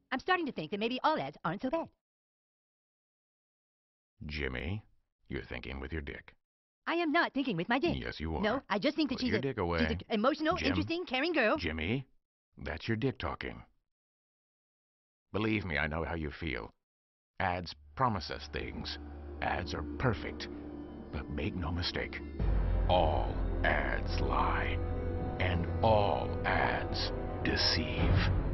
I'm starting to think that maybe all ads aren't so bad. Jimmy, you're thinking with your dick. I am not thinking with my dick. Yes, you are. No, I just think that Put your dick away. she's an emotional, Jim, interesting, caring girl. Jimmy, that's your dick talking. Believe me, I know how you feel. Ads promise us things. Ads are perfect. But make no mistake, all ads lie. And all ads deceive.